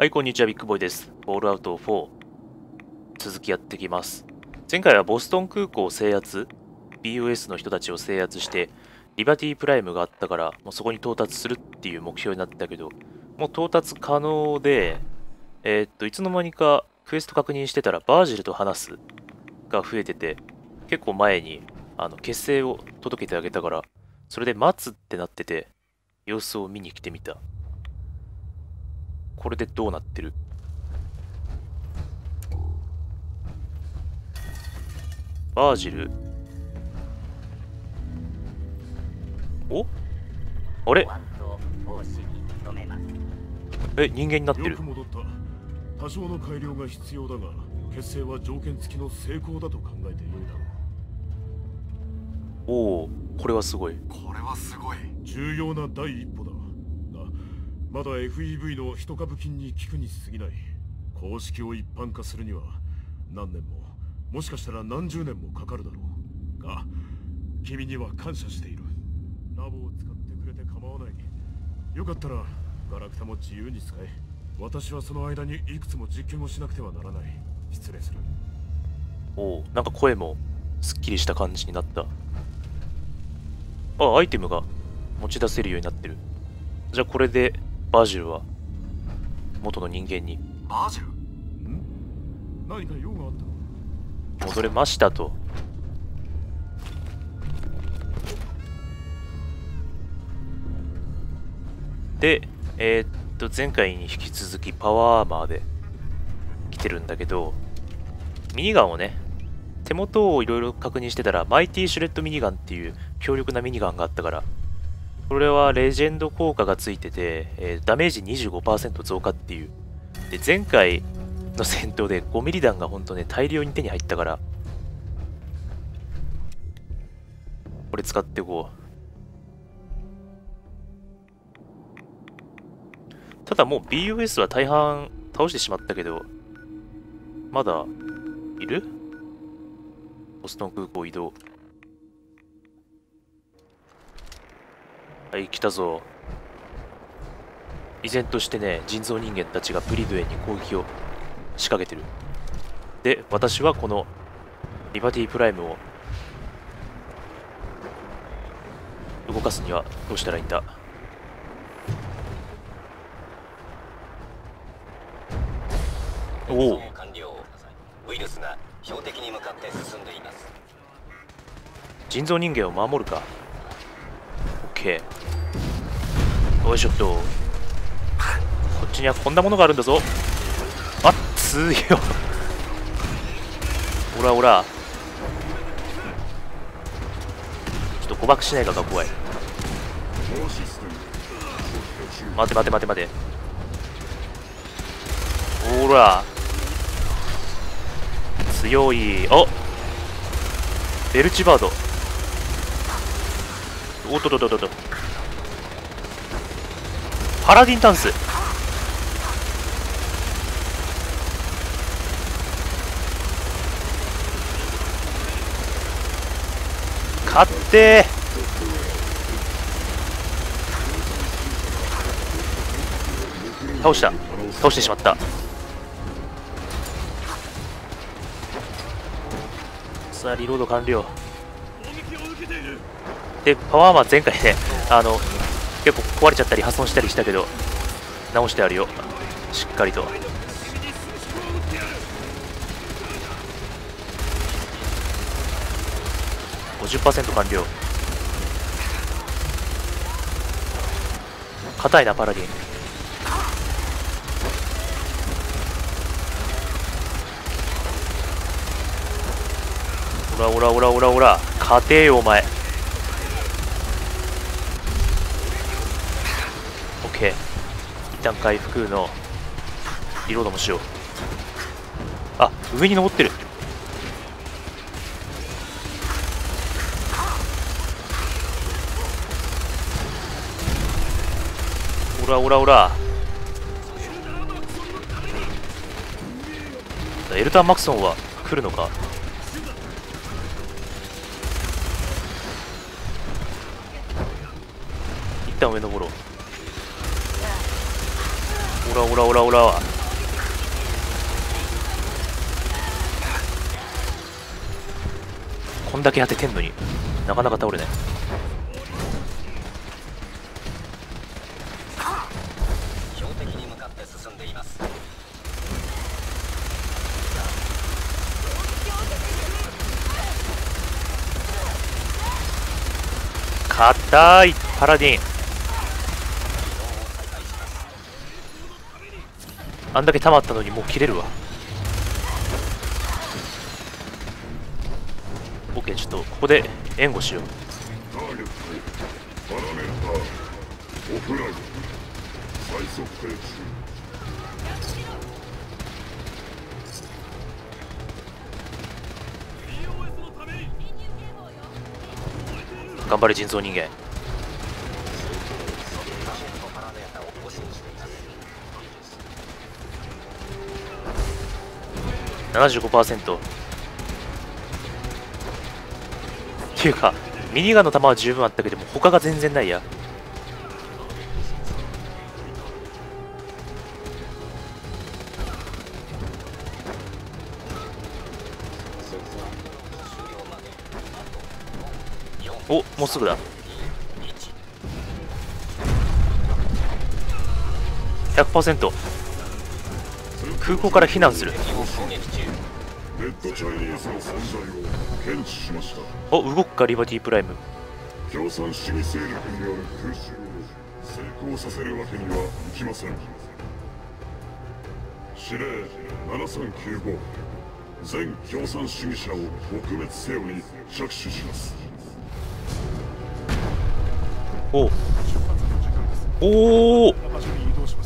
はい、こんにちは、ビッグボーイです。ボールアウト4、続きやってきます。前回はボストン空港を制圧、BOS の人たちを制圧して、リバティプライムがあったから、もうそこに到達するっていう目標になってたけど、もう到達可能で、いつの間にかクエスト確認してたら、バージルと話すが増えてて、結構前に結成を届けてあげたから、それで待つってなってて、様子を見に来てみた。これでどうなってる？バージル。お？あれ？え、人間になってる。 よく戻った。多少の改良が必要だが、結成は条件付きの成功だと考えてよいだろう。おお、これはすごい。 これはすごい。重要な第一歩だ。が、まだ FEV の一株金に効くに過ぎない。公式を一般化するには何年も、もしかしたら何十年もかかるだろう。が、君には感謝している。ラボを使ってくれて構わない。よかったらガラクタも自由に使え。私はその間にいくつも実験をしなくてはならない。失礼する。 おお、なんか声もすっきりした感じになった。あ、アイテムが持ち出せるようになってる。じゃあこれでバージルは元の人間に。 バージル？何か用があったの？ 戻れましたと。で、前回に引き続きパワーアーマーで来てるんだけど、ミニガンをね、手元をいろいろ確認してたら、マイティシュレッドミニガンっていう強力なミニガンがあったから、これはレジェンド効果がついてて、ダメージ 25% 増加っていう。で、前回の戦闘で5ミリ弾がほんとね、大量に手に入ったから、これ使っていこう。ただもう BOS は大半倒してしまったけど、まだいる？ボストン空港移動。はい、来たぞ。依然としてね、人造人間たちがブリドエンに攻撃を仕掛けてる。で、私はこのリバティプライムを動かすにはどうしたらいいんだ？おお。 ウイルスが標的に向かって進んでいます。 人造人間を守るか。オッケー。よいしょっと。こっちにはこんなものがあるんだぞ。あ、強いよ。おらおら。ちょっと誤爆しないかが怖い。待て待て待て待て。おら。強い。お、ベルチバード。おっとっとっとっと。パラディンタンス。勝ってー。倒した。倒してしまった。さあ、リロード完了。で、パワーアーマー前回ね、結構壊れちゃったり破損したりしたけど、直してあるよ。しっかりと。50% 完了。硬いな、パラディン。おらおらおらおらおら。勝てよ、お前。オッケー。一旦回復のリロードもしよう。あ、上に登ってる。おらおらおら。エルター・マクソンは来るのか？一旦上登ろう。オラオラオラオラ。 こんだけ当ててんのになかなか倒れない。 標的に向かって進んでいます。 硬いパラディン。あんだけ溜まったのにもう切れるわ。OK、ちょっとここで援護しよう。 ターゲットパラメーターオフライン最速停止。 頑張れ人造人間。 パラメータを更新しています。 75%。っていうかミニガンの弾は十分あったけども他が全然ないや。お、もうすぐだ。100%。空港から避難する。 レッドチャイニーズの存在を検知しました。 お、動くかリバティプライム。 共産主義勢力による空襲を成功させるわけにはいきません。指令7395、全共産主義者を撲滅せよに着手します。 おおお、 場所に移動します。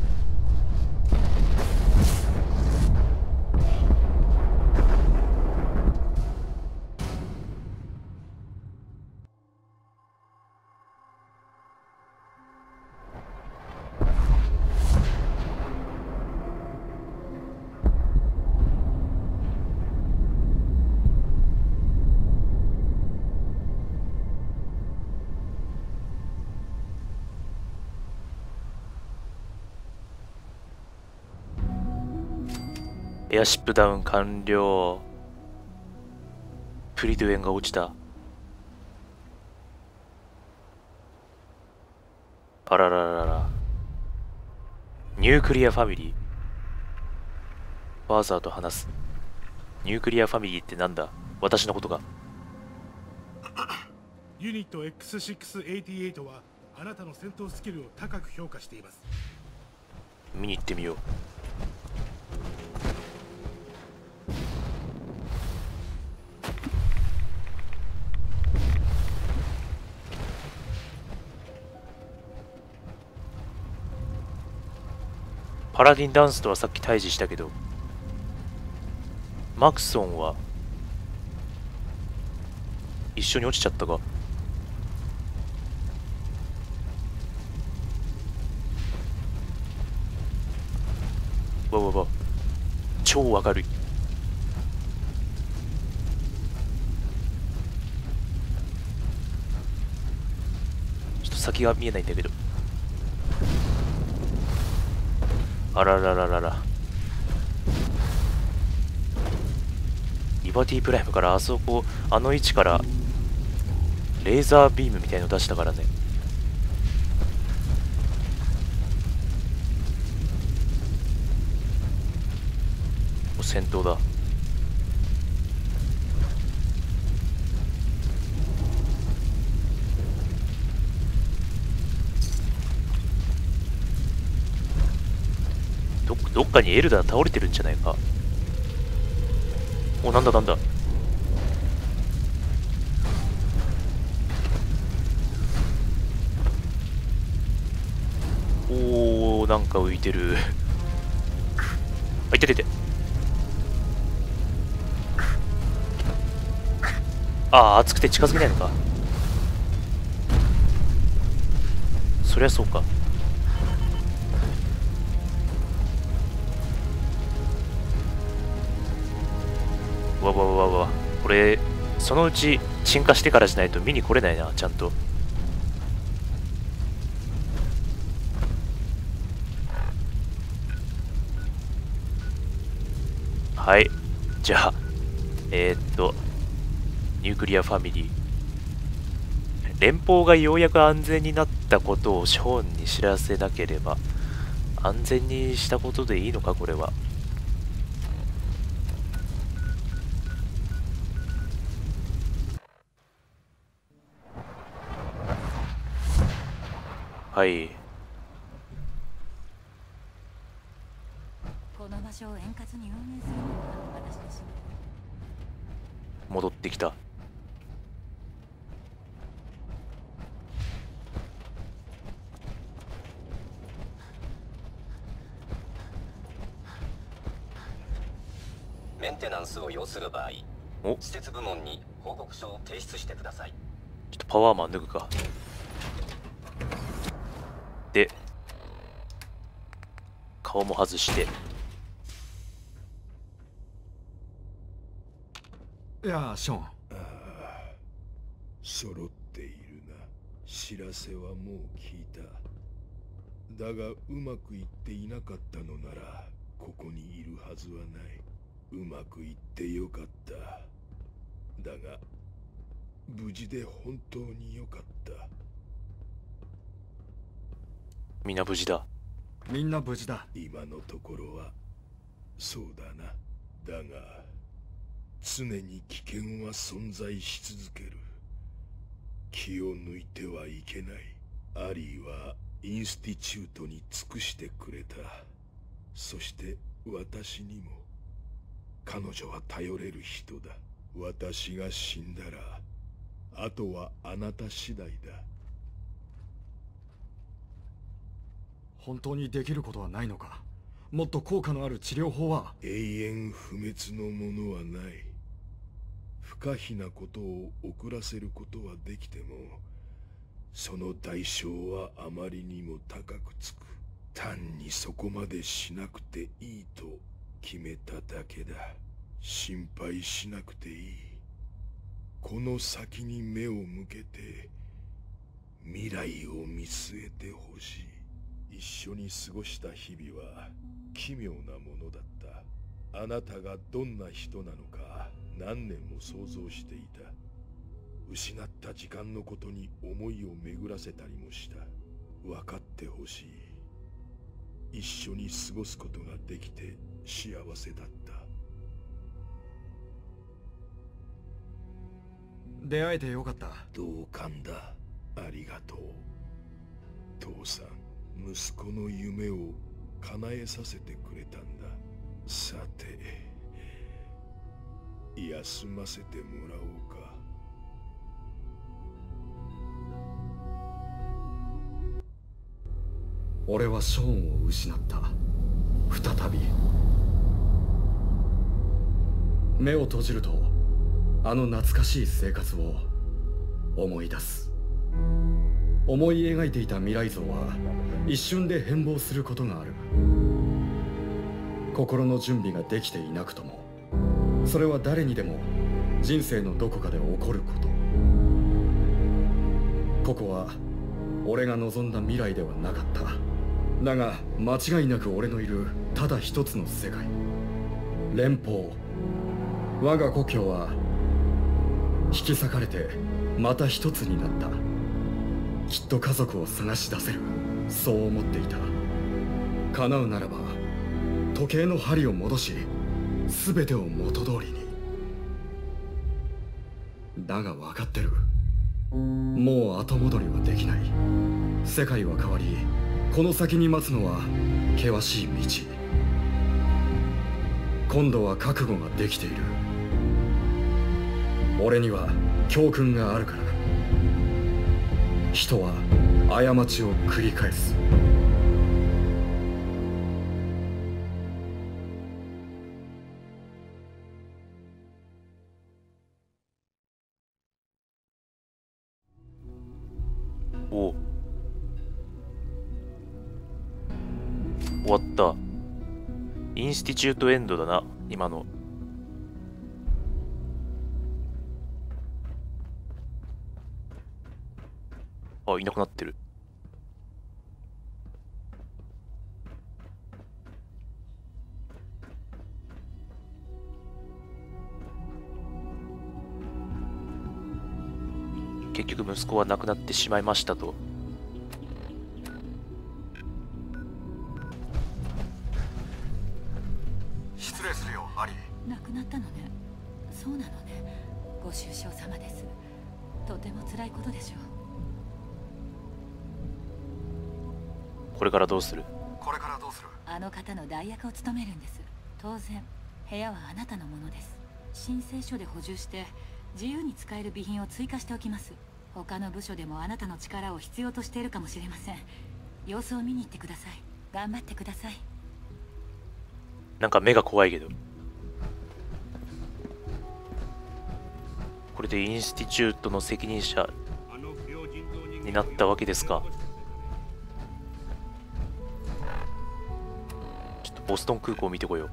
エアシップダウン完了。プリドゥエンが落ちた。あらららら。ニュークリアファミリー。ファーザーと話す。ニュークリアファミリーってなんだ？私のことが。 ユニット X688 はあなたの戦闘スキルを高く評価しています。 見に行ってみよう。パラディンダンスとはさっき対峙したけど、マクソンは一緒に落ちちゃったか。わわわ、超明るい。ちょっと先が見えないんだけど。あららららら。リバティプライムからあそこ、あの位置からレーザービームみたいの出したからね。もう戦闘だ。どっかにエルダー倒れてるんじゃないか。お、なんだなんだ。おー、なんか浮いてる。あ、いててて。あー、熱くて近づけないのか。そりゃそうか。わわわわ、これそのうち鎮火してからじゃないと見に来れないな、ちゃんと。はい、じゃあニュークリアファミリー。連邦がようやく安全になったことをショーンに知らせなければ、安全にしたことでいいのかこれは。はい。 この場所を円滑に運営するのが私の仕事。 戻ってきた。 メンテナンスを要する場合、 お、 施設部門に報告書を提出してください。 ちょっとパワーマン脱ぐか。で、顔も外して。 いやショーン。 揃っているな。知らせはもう聞いた。だがうまくいっていなかったのならここにいるはずはない。うまくいってよかった。だが無事で本当によかった。 みんな無事だ。 みんな無事だ。 今のところはそうだな。だが常に危険は存在し続ける。気を抜いてはいけない。アリーはインスティチュートに尽くしてくれた。そして私にも。彼女は頼れる人だ。私が死んだらあとはあなた次第だ。 本当にできることはないのか。もっと効果のある治療法は。 永遠不滅のものはない。不可避なことを遅らせることはできても、その代償はあまりにも高くつく。単にそこまでしなくていいと決めただけだ。心配しなくていい。この先に目を向けて未来を見据えてほしい。一緒に過ごした日々は奇妙なものだった。あなたがどんな人なのか何年も想像していた。失った時間のことに思いを巡らせたりもした。分かってほしい。一緒に過ごすことができて幸せだった。 出会えてよかった。 同感だ。ありがとう。父さん、息子の夢を叶えさせてくれたんだ。さて、休ませてもらおうか。 俺はショーンを失った。再び。目を閉じるとあの懐かしい生活を思い出す。思い描いていた未来像は一瞬で変貌することがある。心の準備ができていなくとも、それは誰にでも人生のどこかで起こること。ここは俺が望んだ未来ではなかった。だが間違いなく俺のいるただ一つの世界、連邦。我が故郷は引き裂かれてまた一つになった。きっと家族を探し出せる、そう思っていた。叶うならば時計の針を戻し全てを元通りに。だが分かってる。もう後戻りはできない。世界は変わり、この先に待つのは険しい道。今度は覚悟ができている。俺には教訓があるから。人は過ちを繰り返す。 お、終わった。インスティチュートエンドだな、今の。あ、いなくなってる。 結局息子は亡くなってしまいましたと。 失礼するよアリー。 亡くなったのね。そうなのね。ご愁傷様です。とても辛いことでしょう。 これからどうする？ あの方の代役を務めるんです。当然部屋はあなたのものです。申請書で補充して自由に使える備品を追加しておきます。他の部署でもあなたの力を必要としているかもしれません。様子を見に行ってください。頑張ってください。 なんか目が怖いけど。これでインスティチュートの責任者になったわけですか。ちょっとボストン空港見てこよう。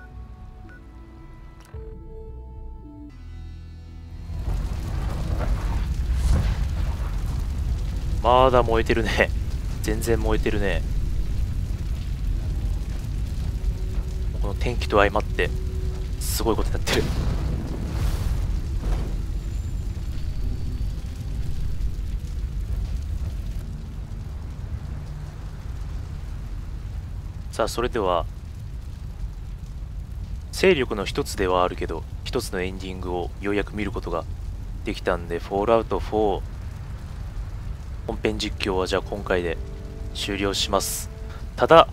まだ燃えてるね。全然燃えてるね。この天気と相まってすごいことになってる。さあ、それでは勢力の一つではあるけど一つのエンディングをようやく見ることができたんで、フォールアウト4本編実況はじゃあ今回で終了します。ただ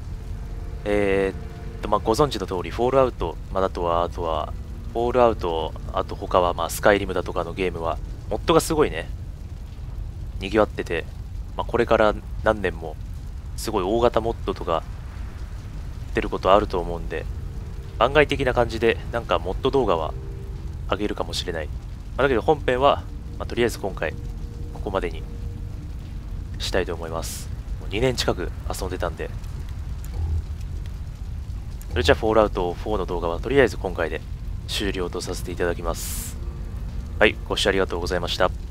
まあ、ご存知の通りフォールアウト、あとはフォールアウト、あと他はまあスカイリムだとかのゲームはモッドがすごいね賑わってて、まあ、これから何年もすごい大型モッドとか出ることあると思うんで、番外的な感じでなんかモッド動画は上げるかもしれない。だけど本編は、とりあえず今回ここまでにしたいと思います。もう2年近く遊んでたんで。それじゃあフォールアウト4の動画はとりあえず今回で終了とさせていただきます。はい、ご視聴ありがとうございました。